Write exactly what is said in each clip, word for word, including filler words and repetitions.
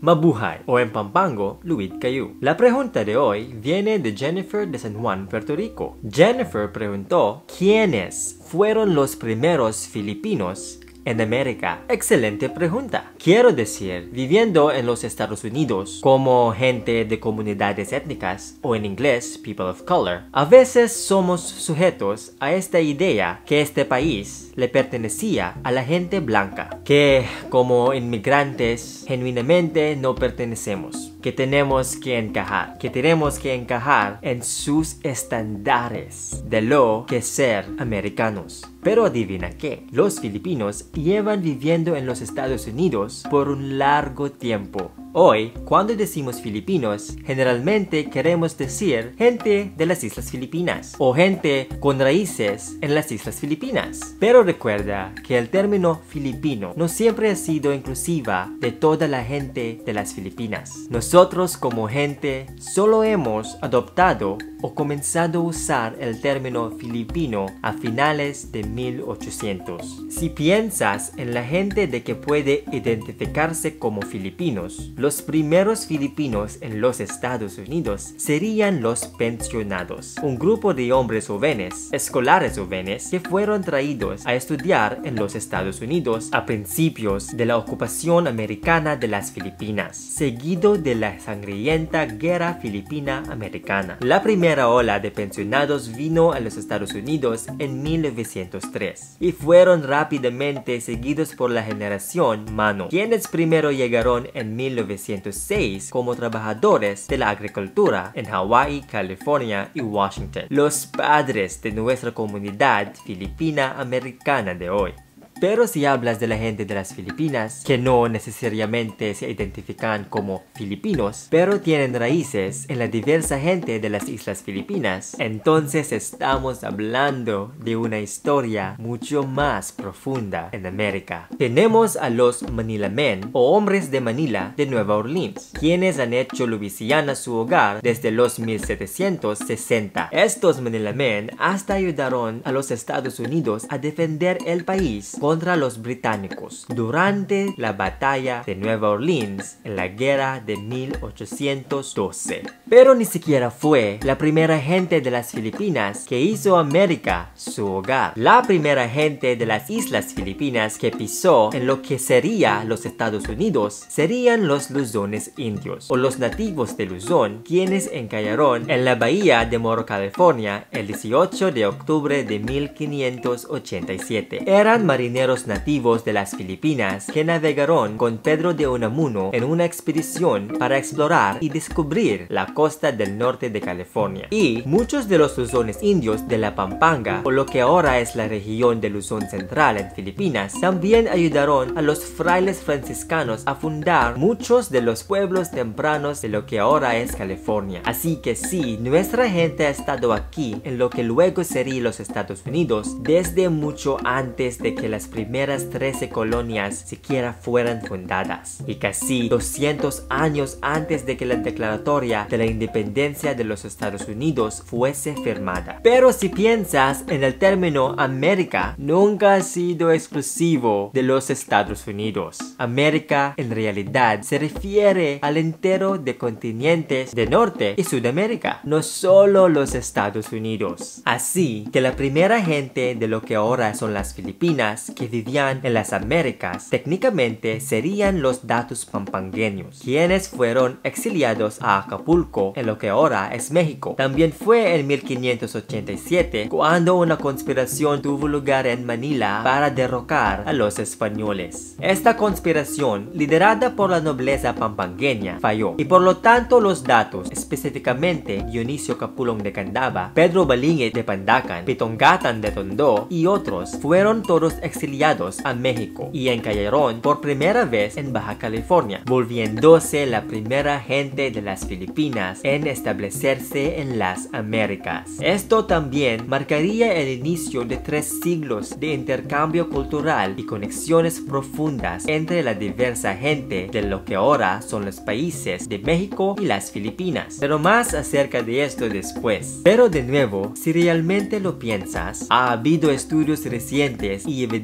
Mabuhay, o en Pampango, Luid Kayu. La pregunta de hoy viene de Jennifer de San Juan, Puerto Rico. Jennifer preguntó, ¿quiénes fueron los primeros filipinos en América? Excelente pregunta. Quiero decir, viviendo en los Estados Unidos como gente de comunidades étnicas, o en inglés, people of color, a veces somos sujetos a esta idea que este país le pertenecía a la gente blanca, que como inmigrantes genuinamente no pertenecemos, que tenemos que encajar, que tenemos que encajar en sus estándares de lo que es ser americanos. Pero adivina qué, los filipinos llevan viviendo en los Estados Unidos por un largo tiempo. Hoy, cuando decimos filipinos, generalmente queremos decir gente de las Islas Filipinas o gente con raíces en las Islas Filipinas. Pero recuerda que el término filipino no siempre ha sido inclusiva de toda la gente de las Filipinas. Nosotros como gente solo hemos adoptado o comenzado a usar el término filipino a finales de mil ochocientos. Si piensas en la gente de que puede identificarse como filipinos, los primeros filipinos en los Estados Unidos serían los pensionados, un grupo de hombres jóvenes, escolares jóvenes, que fueron traídos a estudiar en los Estados Unidos a principios de la ocupación americana de las Filipinas, seguido de la sangrienta Guerra Filipina-Americana. La primera ola de pensionados vino a los Estados Unidos en mil novecientos tres y fueron rápidamente seguidos por la generación Mano, quienes primero llegaron en mil novecientos seis como trabajadores de la agricultura en Hawái, California y Washington, los padres de nuestra comunidad filipina-americana de hoy. Pero si hablas de la gente de las Filipinas, que no necesariamente se identifican como filipinos, pero tienen raíces en la diversa gente de las Islas Filipinas, entonces estamos hablando de una historia mucho más profunda en América. Tenemos a los Manila Men, o hombres de Manila de Nueva Orleans, quienes han hecho Luisiana su hogar desde los mil setecientos sesenta. Estos Manila Men hasta ayudaron a los Estados Unidos a defender el país contra los británicos durante la batalla de Nueva Orleans en la guerra de mil ochocientos doce. Pero ni siquiera fue la primera gente de las Filipinas que hizo América su hogar. La primera gente de las Islas Filipinas que pisó en lo que sería los Estados Unidos serían los lusones indios, o los nativos de Luzón, quienes encallaron en la bahía de Morro, California, el dieciocho de octubre de mil quinientos ochenta y siete. Eran marineros nativos de las Filipinas que navegaron con Pedro de Unamuno en una expedición para explorar y descubrir la costa del norte de California. Y muchos de los lusones indios de la Pampanga, o lo que ahora es la región de Luzón Central en Filipinas, también ayudaron a los frailes franciscanos a fundar muchos de los pueblos tempranos de lo que ahora es California. Así que sí, nuestra gente ha estado aquí en lo que luego sería los Estados Unidos desde mucho antes de que las primeras trece colonias siquiera fueran fundadas, y casi doscientos años antes de que la declaratoria de la independencia de los Estados Unidos fuese firmada. Pero si piensas en el término América, nunca ha sido exclusivo de los Estados Unidos. América en realidad se refiere al entero de continentes de Norte y Sudamérica, no solo los Estados Unidos. Así que la primera gente de lo que ahora son las Filipinas que vivían en las Américas técnicamente serían los datos pampangueños, quienes fueron exiliados a Acapulco en lo que ahora es México. También fue en mil quinientos ochenta y siete cuando una conspiración tuvo lugar en Manila para derrocar a los españoles. Esta conspiración, liderada por la nobleza pampangueña, falló, y por lo tanto los datos, específicamente Dionisio Capulong de Candaba, Pedro Balingit de Pandacan, Pitongatan de Tondo y otros, fueron todos exiliados a México y encallaron por primera vez en Baja California, volviéndose la primera gente de las Filipinas en establecerse en las Américas. Esto también marcaría el inicio de tres siglos de intercambio cultural y conexiones profundas entre la diversa gente de lo que ahora son los países de México y las Filipinas. Pero más acerca de esto después. Pero de nuevo, si realmente lo piensas, ha habido estudios recientes y evidencia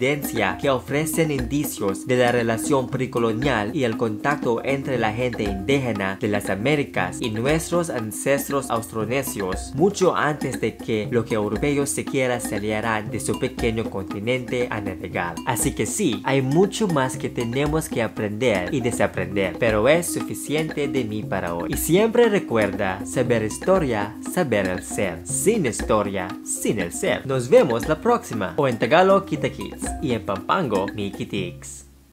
evidencia que ofrecen indicios de la relación precolonial y el contacto entre la gente indígena de las Américas y nuestros ancestros austronesios mucho antes de que los europeos siquiera salieran de su pequeño continente a navegar. Así que sí, hay mucho más que tenemos que aprender y desaprender, pero es suficiente de mí para hoy. Y siempre recuerda, saber historia, saber el ser. Sin historia, sin el ser. Nos vemos la próxima. O en Tagalog, Kita Kids. Y en Pampango, Miki Tiks.